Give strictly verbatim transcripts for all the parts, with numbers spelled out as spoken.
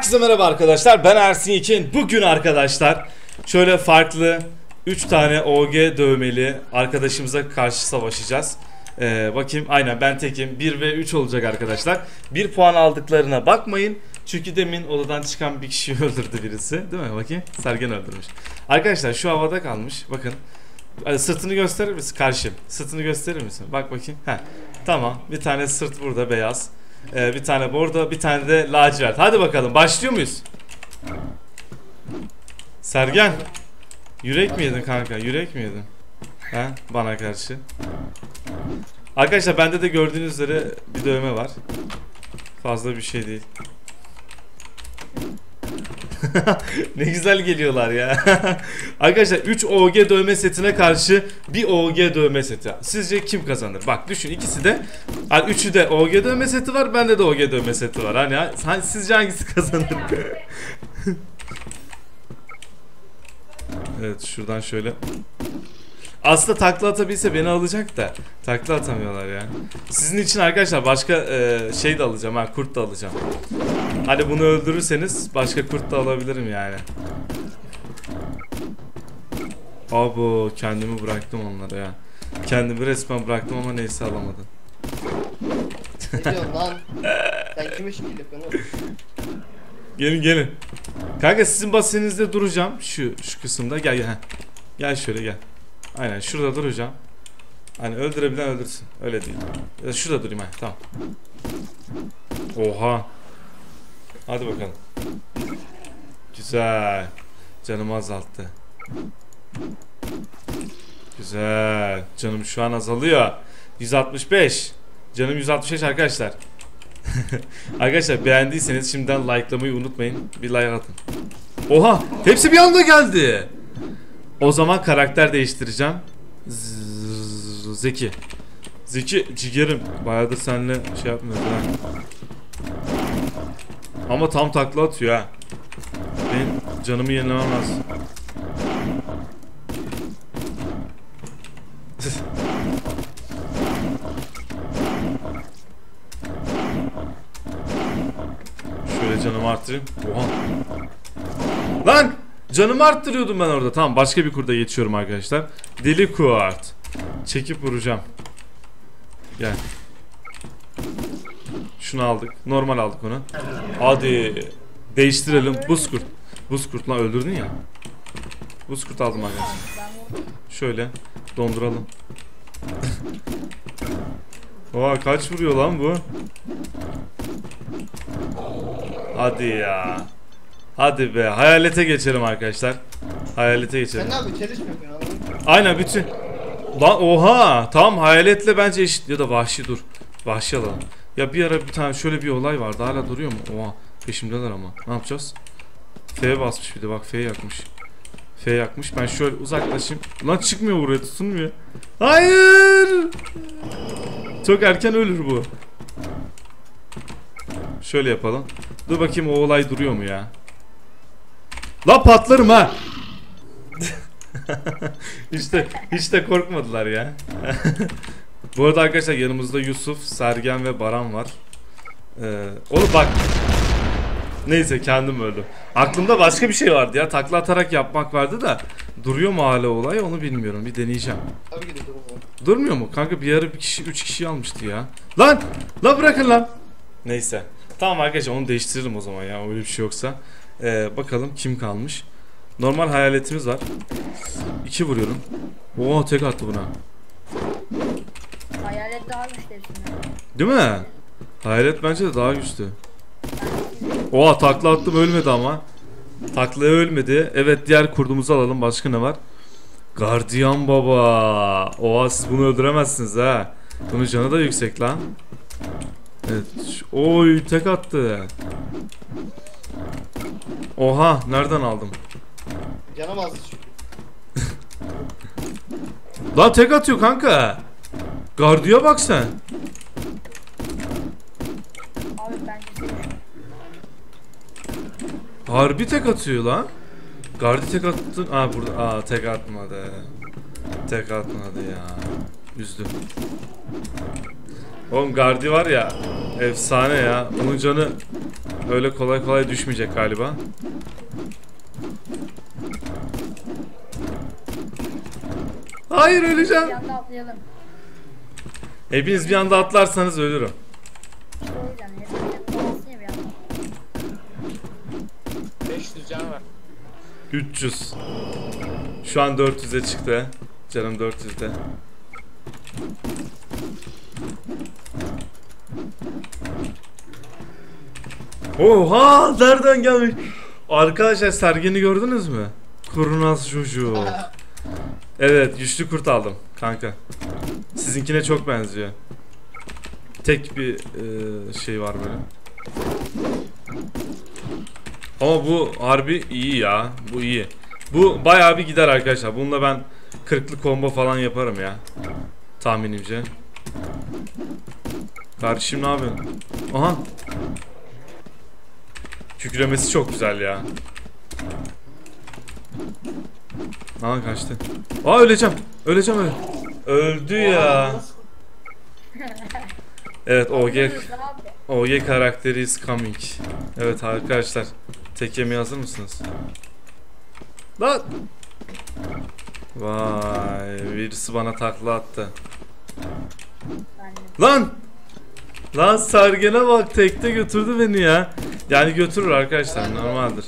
Herkese merhaba arkadaşlar, ben Ersin Yekin. Bugün arkadaşlar şöyle farklı üç tane O G dövmeli arkadaşımıza karşı savaşacağız. ee, Bakayım, aynen ben tekim. Bir ve üç olacak arkadaşlar. Bir puan aldıklarına bakmayın. Çünkü demin odadan çıkan bir kişiyi öldürdü birisi. Değil mi? Bakayım, Sergen öldürmüş. Arkadaşlar şu havada kalmış, bakın. Sırtını gösterir misin karşım? Sırtını gösterir misin? Bak bakayım. Heh. Tamam, bir tane sırt burada beyaz. Ee, bir tane bordo, bir tane de lacivert. Hadi bakalım, başlıyor muyuz? Sergen, yürek mi yedin kanka? Yürek mi yedin? He, bana karşı. Arkadaşlar bende de gördüğünüz üzere bir dövme var. Fazla bir şey değil. Ne güzel geliyorlar ya. Arkadaşlar üç O G dövme setine karşı bir O G dövme seti. Sizce kim kazanır? Bak düşün, ikisi de, hani üçü de O G dövme seti var, bende de O G dövme seti var. Hani, hani sizce hangisi kazanır? Evet, şuradan şöyle. Aslında takla atabilse beni alacak da takla atamıyorlar ya. Sizin için arkadaşlar başka e, şey de alacağım, ha, kurt da alacağım. Hani bunu öldürürseniz başka kurt da alabilirim yani. Abo, kendimi bıraktım onlara ya. Kendimi resmen bıraktım ama neyse, alamadım. Ne diyorsun lan? Sen kime şekil yapıyorsun? Gelin gelin. Kanka sizin basenizde duracağım. Şu şu kısımda gel gel. Gel şöyle gel. Aynen şurada duracağım. Hani öldürebilen öldürsün. Öyle değil. Ya şurada durayım ha. Tamam. Oha. Hadi bakalım. Güzel. Canımı azalttı. Güzel. Canım şu an azalıyor. yüz altmış beş. Canım yüz altmış beş arkadaşlar. Arkadaşlar beğendiyseniz şimdiden likelamayı unutmayın. Bir like atın. Oha. Hepsi bir anda geldi. O zaman karakter değiştireceğim. Z Zeki. Zeki ciğerim. Bayağıdır seninle şey yapmıyoruz ha. Ama tam takla atıyor ha. Benim canımı yenilemem lazım. Şöyle canımı arttırayım. Oha. Lan! Canımı arttırıyordum ben orada. Tamam, başka bir kurda geçiyorum arkadaşlar. Deli kurt. Çekip vuracağım. Gel. Şunu aldık. Normal aldık onu. Hadi. Değiştirelim. Buz kurt. Buz kurt lan, öldürdün ya. Buz kurt aldım arkadaşlar. Şöyle donduralım. Oha, kaç vuruyor lan bu? Hadi ya. Hadi be. Hayalete geçelim arkadaşlar. Hayalete geçelim. Sen ne abi, çeliş mi yapıyorsun? Aynen bütün. Lan oha. Tamam, hayaletle bence eşit. Ya da vahşi, dur. Vahşi alalım. Ya bir ara bir tane şöyle bir olay vardı. Hala duruyor mu? Oha. Peşimdeler ama. Ne yapacağız? F'ye basmış bir de. Bak, F yakmış. F yakmış. Ben şöyle uzaklaşayım. Lan çıkmıyor buraya. Tutunmuyor. Hayır. Çok erken ölür bu. Şöyle yapalım. Dur bakayım o olay duruyor mu ya? La patlarım ha. İşte hiç de korkmadılar ya. Bu arada arkadaşlar yanımızda Yusuf, Sergen ve Baran var. Ee, oğlum bak. Neyse, kendim öldüm. Aklımda başka bir şey vardı ya. Takla atarak yapmak vardı da. Duruyor mu hala olay, onu bilmiyorum. Bir deneyeceğim. Tabii ki de durmuyor. Durmuyor mu? Kanka bir ara bir kişi, üç kişi almıştı ya. Lan! Lan bırakın lan. Neyse. Tamam arkadaşlar, onu değiştiririm o zaman ya. Öyle bir şey yoksa. Ee, bakalım kim kalmış. Normal hayaletimiz var. İki vuruyorum. Oo, tek attı buna. Hayalet daha güçlü hepsinden. Değil mi? Hayalet bence de daha güçlü. Oha, takla attım, ölmedi ama. Taklaya ölmedi. Evet, diğer kurdumuzu alalım. Başka ne var? Gardiyan baba. Oha, siz bunu öldüremezsiniz ha. Bunun canı da yüksek lan. Evet. Oy, tek attı. Oha, nereden aldım? Canım azdı çünkü. Lan tek atıyor kanka. Gardiya bak sen. Abi bence Harbi tek atıyor lan. Gardi tek attın. Aa burada. Aa tek atmadı. Tek atmadı ya. Üzdüm. Oğlum Gardi var ya, efsane ya. Onun canı öyle kolay kolay düşmeyecek galiba. Hayır, öleceğim. Bir anda atlayalım. Hepiniz bir anda atlarsanız ölürüm. İşte o yüzden. Hep atlamasın ya bir anda. beş yüz can var. üç yüz. Şu an dört yüze çıktı. Canım dört yüzde. Oha, nereden gelmiş? Arkadaşlar, Sergen'i gördünüz mü? Kurnaz çocuğu. Evet, güçlü kurt aldım kanka. Sizinkine çok benziyor. Tek bir e, şey var böyle. Ama bu harbi iyi ya. Bu iyi. Bu bayağı bir gider arkadaşlar. Bununla ben kırklı combo falan yaparım ya. Tahminimce. Kardeşim ne yapıyorsun? Aha. Kükremesi çok güzel ya. Aha, kaçtı. Aa, öleceğim. Öleceğim öyle. Öldü ya. Evet, O G O G karakteri is coming. Evet arkadaşlar, tek yemeye hazır mısınız? Lan! Vay, birisi bana takla attı. Ben de. Lan! Lan Sergen'e bak, tekte götürdü beni ya. Yani götürür arkadaşlar, normaldir.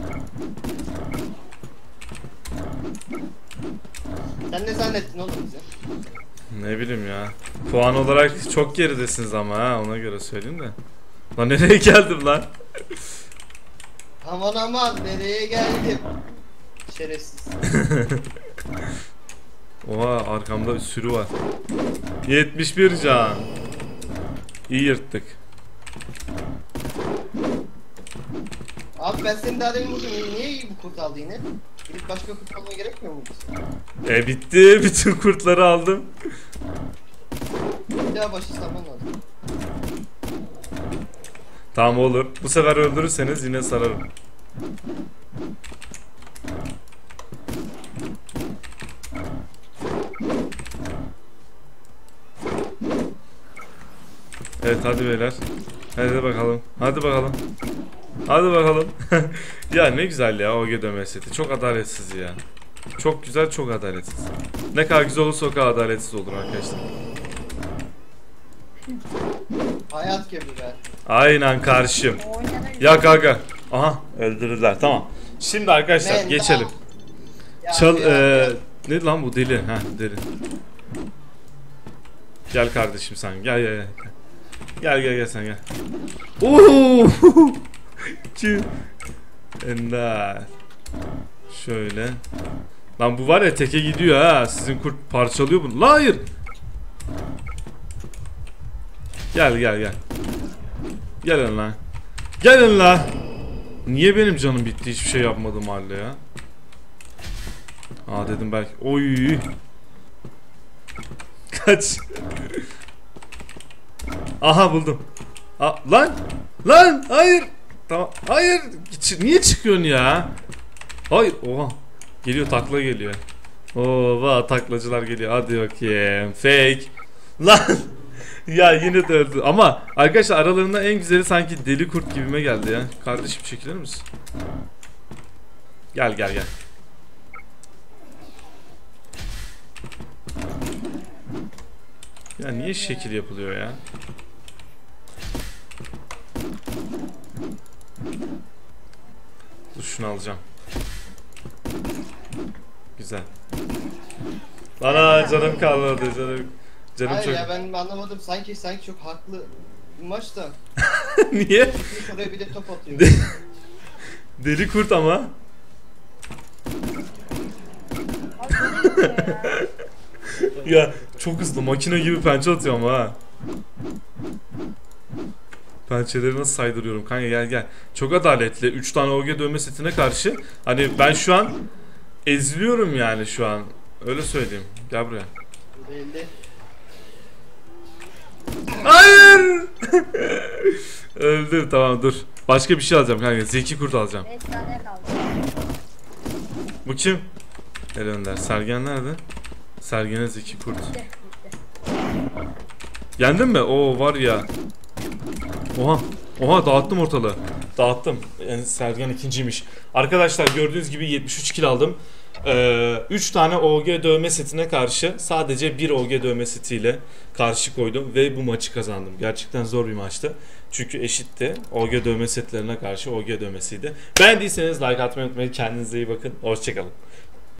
Sen ne zannettin oğlum bize? Ne bileyim ya. Puan olarak çok geridesiniz ama ha, ona göre söyleyeyim de. Lan nereye geldim lan? Aman aman nereye geldim? Şerefsiz. Oha, arkamda bir sürü var. yetmiş bir can. İyi yırttık. Abi ben seni daha demin vurdum. Niye iyi bu kurt aldı yine? Gidip başka kurt almaya gerekmiyor mu? E bitti. Bütün kurtları aldım. Bir daha başlaman lazım. Tamam, olur. Bu sefer öldürürseniz yine sararım. Evet, hadi beyler. Hadi bakalım. Hadi bakalım. Hadi bakalım. Ya ne güzel ya O G dövme seti. Çok adaletsiz ya. Çok güzel, çok adaletsiz. Ne kadar güzel olursa o kadar adaletsiz olur arkadaşlar. Hayat gibi be. Aynen karşım. O oynanır. Ya kanka. Aha, öldürdüler. Tamam. Şimdi arkadaşlar Men, geçelim. Ya, Çal ya, eee ya. ne lan bu, deli? Ha, deli. Gel kardeşim sen. Gel gel gel. Gel gel gel sen gel. Oo! Çi. Ender. Şöyle. Lan bu var ya, teke gidiyor ha. Sizin kurt parçalıyor bunu. La hayır. Gel gel gel. Gelin lan. Gelin lan. Niye benim canım bitti, hiçbir şey yapmadım halde ya. Aa dedim belki. Oy. Kaç. Aha, buldum. Aa, lan. Lan hayır. Tamam. Hayır. Ç- Niye çıkıyorsun ya? Hayır. Oha. Geliyor, takla geliyor. Oha, taklacılar geliyor. Hadi bakayım. Fake. Lan. Ya yine de öldü. Ama arkadaşlar aralarında en güzeli sanki deli kurt gibime geldi ya. Kardeşim çekilir misin? Gel gel gel. Ya niye şekil yapılıyor ya? Dur, şunu alacağım. Güzel. Bana canım kalmadı canım. Canım Hayır çok... ya ben anlamadım. Sanki sanki çok haklı bir maç da. Niye? Oraya bir de top atıyor. Deli kurt ama. Abi böyle gidiyor ya. Ya çok hızlı, makine gibi pençe atıyor ama ha. Pençeleri nasıl saydırıyorum kanka, gel gel. Çok adaletli. üç tane O G dövme setine karşı. Hani ben şu an eziliyorum yani şu an. Öyle söyleyeyim. Gel buraya. Değildi. Hayır. Öldüm, tamam dur. Başka bir şey alacağım kanka. Zeki kurt alacağım. beş tane kaldı. Bu kim? El Önder. Sergen nerede? Sergen'e Zeki kurt. Bitti. Bitti. Yendin mi? Oo var ya. Oha. Oha dağıttım ortalığı. Dağıttım. Yani Sergen ikinciymiş. Arkadaşlar gördüğünüz gibi yetmiş üç kill aldım. Ee, üç tane O G dövme setine karşı sadece bir O G dövme setiyle karşı koydum ve bu maçı kazandım. Gerçekten zor bir maçtı. Çünkü eşitti. O G dövme setlerine karşı O G dövmesiydi. Beğendiyseniz like atmayı unutmayın. Kendinize iyi bakın. Hoşçakalın.